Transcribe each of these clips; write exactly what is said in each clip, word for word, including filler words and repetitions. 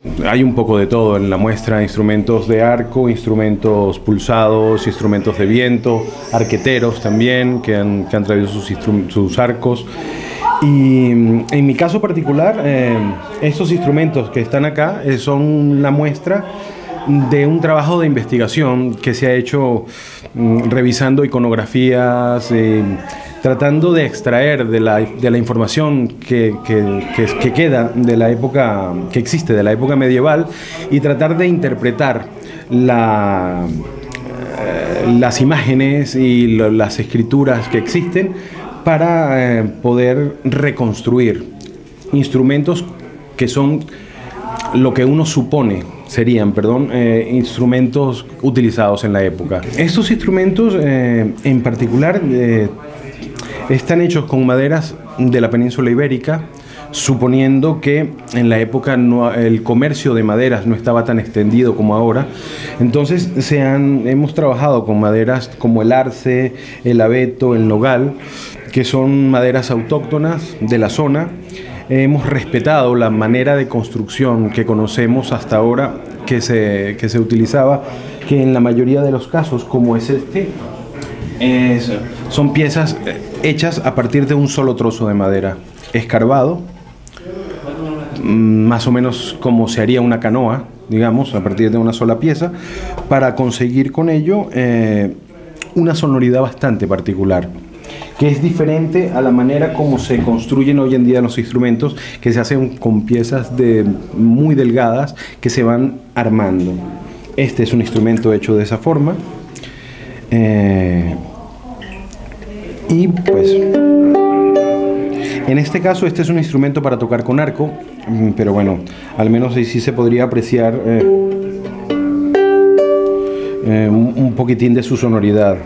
Hay un poco de todo en la muestra: instrumentos de arco, instrumentos pulsados, instrumentos de viento, arqueteros también que han, que han traído sus, sus arcos. Y en mi caso particular, eh, estos instrumentos que están acá eh, son la muestra de un trabajo de investigación que se ha hecho mm, revisando iconografías, eh, tratando de extraer de la, de la información que, que, que, que queda de la época, que existe de la época medieval, y tratar de interpretar la, eh, las imágenes y lo, las escrituras que existen para eh, poder reconstruir instrumentos que son lo que uno supone serían, perdón, eh, instrumentos utilizados en la época. Estos instrumentos eh, en particular eh, están hechos con maderas de la península ibérica, suponiendo que en la época no, el comercio de maderas no estaba tan extendido como ahora. Entonces se han, hemos trabajado con maderas como el arce, el abeto, el nogal, que son maderas autóctonas de la zona. Hemos respetado la manera de construcción que conocemos hasta ahora, que se, que se utilizaba, que en la mayoría de los casos, como es este, es, son piezas hechas a partir de un solo trozo de madera, escarbado, más o menos como se haría una canoa, digamos, a partir de una sola pieza, para conseguir con ello eh, una sonoridad bastante particular, que es diferente a la manera como se construyen hoy en día los instrumentos, que se hacen con piezas de, muy delgadas que se van armando. Este es un instrumento hecho de esa forma. Eh, y pues, en este caso, este es un instrumento para tocar con arco, pero bueno, al menos ahí sí se podría apreciar eh, eh, un, un poquitín de su sonoridad.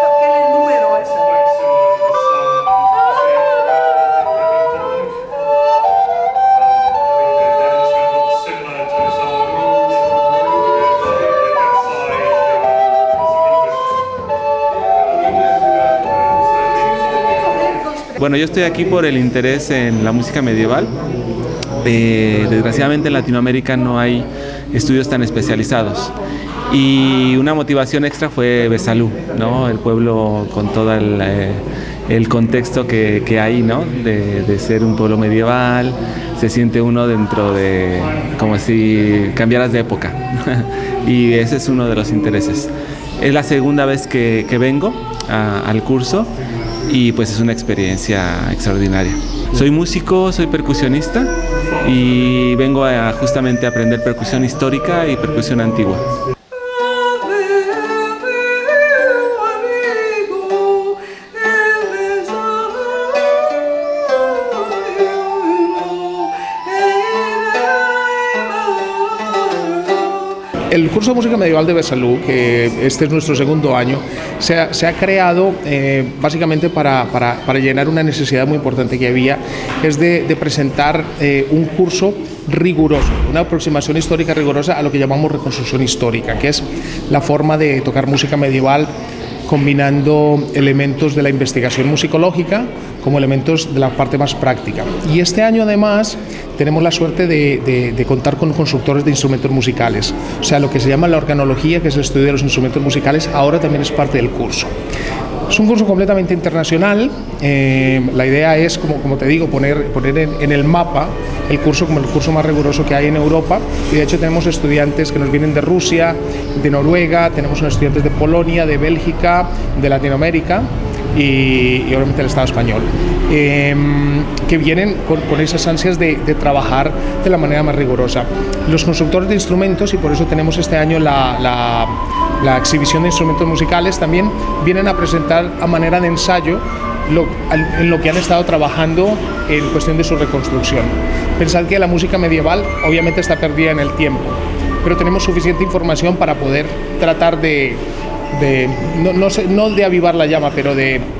Bueno, yo estoy aquí por el interés en la música medieval. Eh, desgraciadamente en Latinoamérica no hay estudios tan especializados. Y una motivación extra fue Besalú, ¿no? El pueblo con todo el, eh, el contexto que, que hay, ¿no? De, de ser un pueblo medieval, se siente uno dentro de, como si cambiaras de época. Y ese es uno de los intereses. Es la segunda vez que, que vengo a, al curso. Y pues es una experiencia extraordinaria. Soy músico, soy percusionista y vengo a justamente a aprender percusión histórica y percusión antigua. El curso de música medieval de Besalú, que este es nuestro segundo año, se ha, se ha creado eh, básicamente para, para, para llenar una necesidad muy importante que había, es de, de presentar eh, un curso riguroso, una aproximación histórica rigurosa a lo que llamamos reconstrucción histórica, que es la forma de tocar música medieval combinando elementos de la investigación musicológica como elementos de la parte más práctica. Y este año además tenemos la suerte de, de, de contar con constructores de instrumentos musicales, o sea, lo que se llama la organología, que es el estudio de los instrumentos musicales, ahora también es parte del curso. Es un curso completamente internacional. Eh, la idea es, como, como te digo, poner, poner en, en el mapa el curso como el curso más riguroso que hay en Europa, y de hecho tenemos estudiantes que nos vienen de Rusia, de Noruega, tenemos estudiantes de Polonia, de Bélgica, de Latinoamérica y, y obviamente el Estado español, eh, que vienen con, con esas ansias de, de trabajar de la manera más rigurosa. Los constructores de instrumentos, y por eso tenemos este año la, la la exhibición de instrumentos musicales, también vienen a presentar a manera de ensayo lo, en lo que han estado trabajando en cuestión de su reconstrucción. Pensad que la música medieval obviamente está perdida en el tiempo, pero tenemos suficiente información para poder tratar de, de no, no, sé, no de avivar la llama, pero de,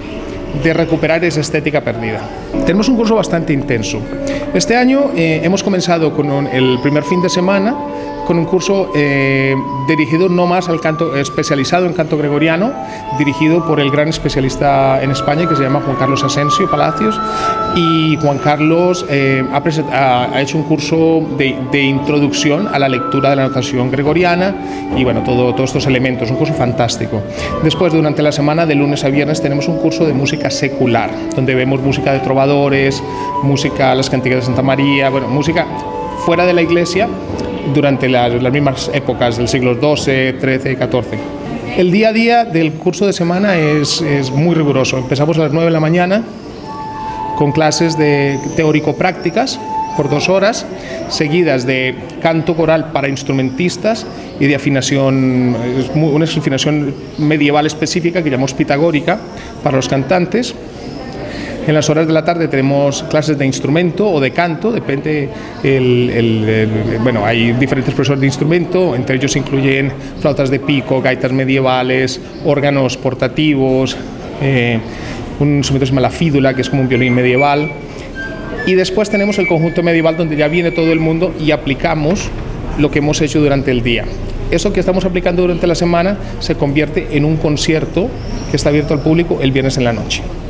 de recuperar esa estética perdida. Tenemos un curso bastante intenso. Este año eh, hemos comenzado con un, el primer fin de semana con un curso eh, dirigido no más al canto, especializado en canto gregoriano, dirigido por el gran especialista en España que se llama Juan Carlos Asensio Palacios, y Juan Carlos eh, ha, ha, ha hecho un curso de, de introducción a la lectura de la notación gregoriana y bueno, todo, todos estos elementos, un curso fantástico. Después, durante la semana, de lunes a viernes, tenemos un curso de música secular, donde vemos música de trovadores, música, las cantigas de Santa María, bueno, música fuera de la iglesia, durante las, las mismas épocas del siglo doce, trece y catorce. El día a día del curso de semana es, es muy riguroso. Empezamos a las nueve de la mañana con clases de teórico-prácticas por dos horas, seguidas de canto coral para instrumentistas y de afinación, una afinación medieval específica que llamamos pitagórica para los cantantes. En las horas de la tarde tenemos clases de instrumento o de canto, depende, el, el, el, bueno, hay diferentes profesores de instrumento, entre ellos incluyen flautas de pico, gaitas medievales, órganos portativos, eh, un instrumento que se llama la fídula, que es como un violín medieval, y después tenemos el conjunto medieval, donde ya viene todo el mundo y aplicamos lo que hemos hecho durante el día. Eso que estamos aplicando durante la semana se convierte en un concierto que está abierto al público el viernes en la noche.